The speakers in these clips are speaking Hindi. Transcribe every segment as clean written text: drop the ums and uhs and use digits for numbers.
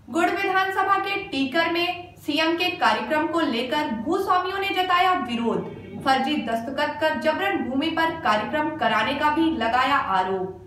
गुड़ विधानसभा के टीकर में सीएम के कार्यक्रम को लेकर भूस्वामियों ने जताया विरोध। फर्जी दस्तखत कर जबरन भूमि पर कार्यक्रम कराने का भी लगाया आरोप।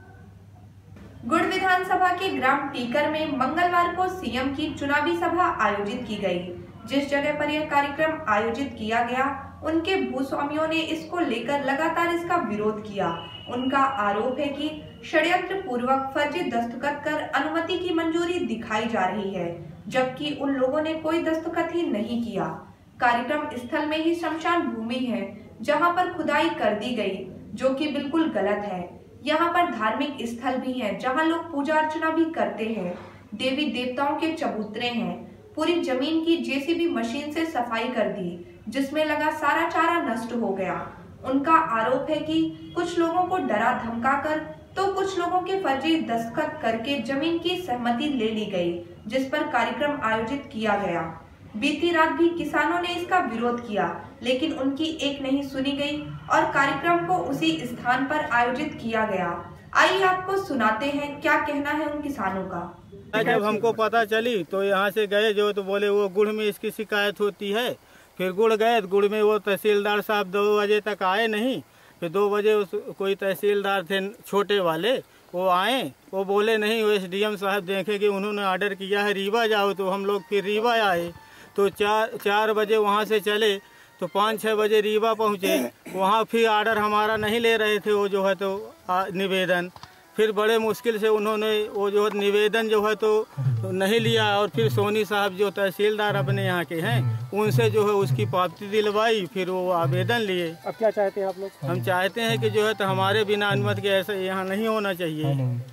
गुड़ विधानसभा के ग्राम टीकर में मंगलवार को सीएम की चुनावी सभा आयोजित की गई। जिस जगह पर यह कार्यक्रम आयोजित किया गया, उनके भूस्वामियों ने इसको लेकर लगातार इसका विरोध किया। उनका आरोप है कि षड्यंत्र पूर्वक फर्जी दस्तखत कर अनुमति की मंजूरी दिखाई जा रही है, जबकि उन लोगों ने कोई दस्तखत ही नहीं किया। कार्यक्रम स्थल में ही श्मशान भूमि है, जहां पर खुदाई कर दी गई, जो कि बिल्कुल गलत है। यहाँ पर धार्मिक स्थल भी है, जहाँ लोग पूजा अर्चना भी करते हैं। देवी देवताओं के चबूतरे हैं। पूरी जमीन की जेसीबी मशीन से सफाई कर दी, जिसमें लगा सारा चारा नष्ट हो गया। उनका आरोप है कि कुछ लोगों को डरा धमकाकर तो कुछ लोगों के फर्जी दस्तखत करके जमीन की सहमति ले ली गई, जिस पर कार्यक्रम आयोजित किया गया। बीती रात भी किसानों ने इसका विरोध किया, लेकिन उनकी एक नहीं सुनी गई और कार्यक्रम को उसी स्थान पर आयोजित किया गया। आइए आपको सुनाते हैं क्या कहना है उन किसानों का। जब हमको पता चली तो यहाँ से गए जो तो बोले वो गुड़ में इसकी शिकायत होती है। फिर गुड़ गए, गुड़ में वो तहसीलदार साहब 2 बजे तक आए नहीं। फिर 2 बजे कोई तहसीलदार थे छोटे वाले, वो आए, वो बोले नहीं, वो एसडीएम साहब देखे कि उन्होंने ऑर्डर किया है रीवा जाओ। तो हम लोग फिर रीवा आए, तो 4 बजे वहाँ से चले तो 5-6 बजे रीवा पहुँचे। वहाँ फिर ऑर्डर हमारा नहीं ले रहे थे, वो जो है तो निवेदन। फिर बड़े मुश्किल से उन्होंने वो जो है निवेदन जो है तो नहीं लिया, और फिर सोनी साहब जो तहसीलदार अपने यहाँ के हैं, उनसे जो है उसकी पावती दिलवाई, फिर वो आवेदन लिए। अब क्या चाहते हैं आप लोग? हम चाहते हैं कि जो है तो हमारे बिना अनुमति के ऐसा यहाँ नहीं होना चाहिए।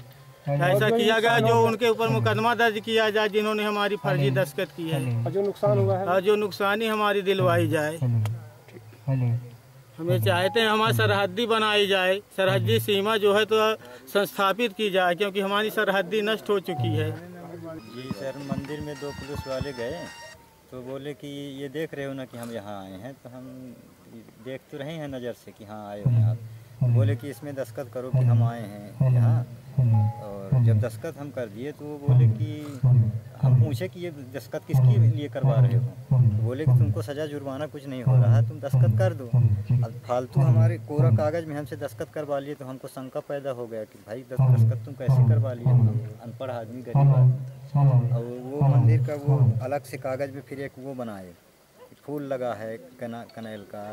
ऐसा किया गया जो उनके ऊपर मुकदमा दर्ज किया जाए, जिन्होंने हमारी फर्जी दस्तखत की है, और जो नुकसान हुआ है, जो नुकसानी हमारी दिलवाई जाए। हमें चाहते हैं हमारी सरहदी बनाई जाए, सरहदी सीमा जो है तो संस्थापित की जाए, क्योंकि हमारी सरहदी नष्ट हो चुकी है। जी सर, मंदिर में 2 पुलिस वाले गए तो बोले कि ये देख रहे हो ना कि हम यहाँ आए हैं। तो हम देख तो रहे हैं नज़र से कि हाँ आए हो हैं आप। बोले कि इसमें दस्तखत करो कि हम आए हैं यहाँ। और जब दस्तखत हम कर दिए तो वो बोले कि हम पूछे कि ये दस्तखत किसके लिए करवा रहे हो। तो बोले कि तुमको सज़ा जुर्माना कुछ नहीं हो रहा है, तुम दस्तखत कर दो। अब फालतू हमारे कोरा कागज़ में हमसे दस्तखत करवा लिए, तो हमको शंका पैदा हो गया कि भाई दस्तखत तुम कैसे करवा लिए, अनपढ़ आदमी, गरीब आदमी। और वो मंदिर का वो अलग से कागज़ में फिर एक वो बनाए, फूल लगा है कनेल का,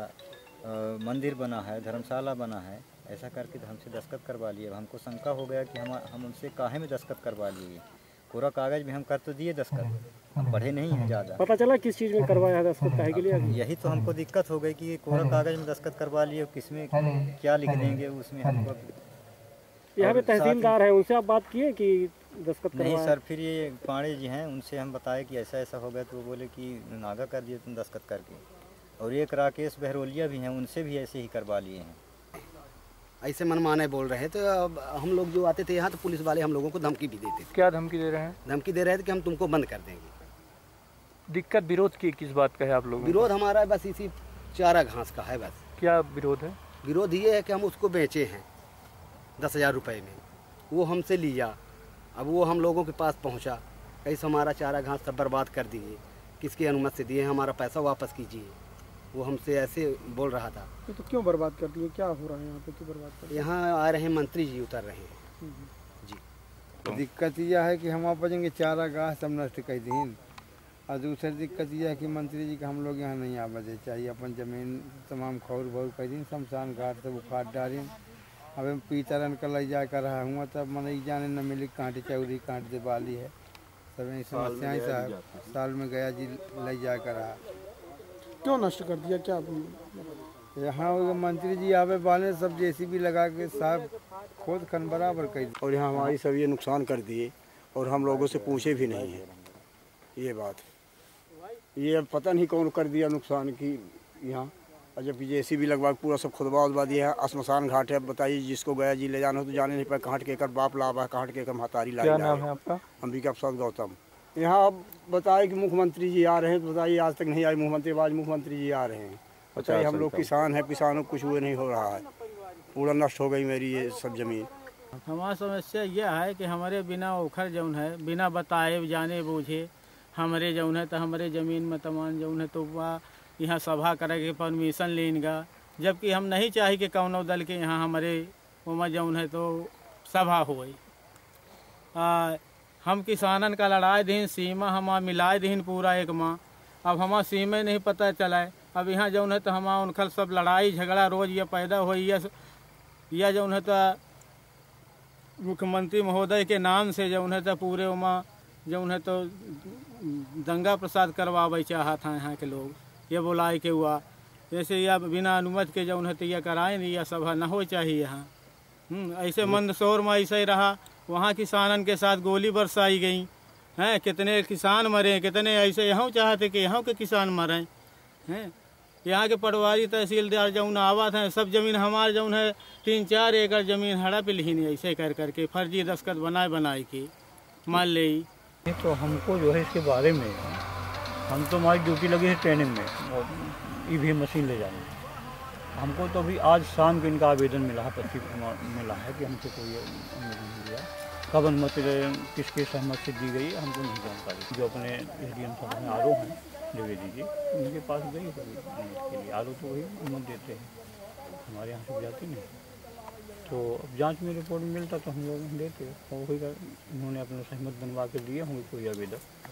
मंदिर बना है, धर्मशाला बना है, ऐसा करके तो हमसे दस्तखत करवा लिए। अब हमको शंका हो गया कि हम उनसे काहे में दस्तखत करवा लिए। पूरा कागज़ में हम कर तो दिए दस्तखत, हम पढ़े नहीं हैं ज़्यादा। पता चला किस चीज़ में करवाया है दस्तखत काहे के लिए? यही तो हमको दिक्कत हो गई कि कोरा कागज़ में दस्तखत करवा लिए, किसमें क्या लिख देंगे उसमें हमको। यहाँ पे तहसीलदार है, उनसे आप बात किए कि दस्तखत नहीं सर, फिर ये पांडे जी हैं, उनसे हम बताए कि ऐसा ऐसा हो गया, तो वो बोले कि नागा कर दिए तुम दस्तखत करके। और एक राकेश बहरोलिया भी हैं, उनसे भी ऐसे ही करवा लिए हैं। ऐसे मनमाने बोल रहे थे। अब हम लोग जो आते थे यहाँ तो पुलिस वाले हम लोगों को धमकी भी देते थे। क्या धमकी दे रहे हैं? धमकी दे रहे थे कि हम तुमको बंद कर देंगे। दिक्कत विरोध की किस बात का है आप लोगों? विरोध हमारा बस इसी चारा घास का है बस। क्या विरोध है? विरोध ये है कि हम उसको बेचे हैं 10,000 रुपये में, वो हमसे लिया। अब वो हम लोगों के पास पहुँचा, कैसे हमारा चारा घास सब बर्बाद कर दिए, किसकी अनुमति से दिए, हमारा पैसा वापस कीजिए। वो हमसे ऐसे बोल रहा था। तो क्यों बर्बाद कर दिए? क्या हो रहा है यहाँ पे, क्यों बर्बाद कर? यहाँ आ रहे हैं मंत्री जी, उतर रहे हैं जी। तो दिक्कत यह है कि हम आप बचेंगे चारा घास सब नष्ट कर दीन। और दूसरी दिक्कत यह है कि मंत्री जी का हम लोग यहाँ नहीं आ बजे चाहिए, अपन ज़मीन तमाम खौर भौर कर दिन, शमशान घाट सब उखाड़ डालें। अब हम पीतरन का ले जा कर रहा हूँ, तब मन जाने न मिली कांटे चौरी कांट दे वाली है। सब यही समस्याएँ साहब, साल में गया जी ले जा कर रहा। क्यों नष्ट कर दिया? क्या यहाँ मंत्री जी आवे वाले सब जेसीबी लगा के साहब खोद खन बराबर कर दिए, और यहाँ हमारी सब ये नुकसान कर दिए, और हम लोगों से पूछे भी नहीं है। ये बात ये अब पता नहीं कौन कर दिया नुकसान की यहाँ। और जब जेसीबी लगवा पूरा सब खुदवा उदवा दिया है। श्मशान घाट है, बताइए जिसको गया जी ले जाना हो तो जाने नहीं पाए। काट के कर बाप लावा, काट के कर महतारी ला। क्या नाम है आपका? अंबिका प्रसाद गौतम। यहाँ अब बताए कि मुख्यमंत्री जी आ रहे हैं, तो बताइए आज तक नहीं आए मुख्यमंत्री। आज मुख्यमंत्री जी आ रहे हैं। बताइए हम लोग किसान हैं, किसानों को कुछ हुए नहीं हो रहा है। पूरा नष्ट हो गई मेरी ये सब जमीन। हमारी समस्या यह है कि हमारे बिना ओखर जौन है, बिना बताए जाने बूझे हमारे जौन है तो हमारे ज़मीन में तमाम जौन है तो वह यहाँ सभा करे के परमिशन लेगा, जबकि हम नहीं चाहे कि कौनो दल के यहाँ हमारे उमा जौन है तो सभा होई। हम किसानन का लड़ाई दिन सीमा हमारा मिलाए दिन पूरा एक माह, अब हमारा सीमा नहीं पता चला। अब यहाँ जौन है तो हमारा उनका सब लड़ाई झगड़ा रोज ये पैदा हो, या जौन है तो मुख्यमंत्री महोदय के नाम से जौन है तो पूरे उमा जौन है तो दंगा प्रसाद करवावे चाहत हैं यहाँ के लोग, ये बुलाए के हुआ जैसे या बिना अनुमति के जौन है तो यह कराए नहीं, यह सभा न हो चाहिए यहाँ। ऐसे मंदसौर में ऐसे ही रहा, वहाँ किसानन के साथ गोली बरसाई गई हैं, कितने किसान मरे, कितने ऐसे यहाँ चाहते कि यहाँ के किसान मरें हैं। यहाँ के पटवारी तहसीलदार जौन आवात हैं, सब जमीन हमारे जौन है 3-4 एकड़ जमीन हड़प ली नहीं, ऐसे कर करके फर्जी दस्खत बनाए के मान ले। तो हमको जो है इसके बारे में, हम तो हमारी ड्यूटी लगी है ट्रेनिंग में और ईवीएम मशीन ले जाने। हमको तो अभी आज शाम को इनका आवेदन मिला है, पत्र मिला है कि हमसे कोई नहीं दिया, कब अनुमति किसके सहमत से दी गई हमको नहीं जानकारी। जो अपने एसडीएम साहब हैं आर ओ हैं द्विवेदी जी, उनके पास गई के लिए। आर ओ तो वही अनुमति देते हैं, हमारे यहाँ से जाती नहीं। तो अब जांच में रिपोर्ट मिलता तो हम लोग देते, और वही उन्होंने अपना सहमत बनवा के दिए होंगे कोई आवेदक।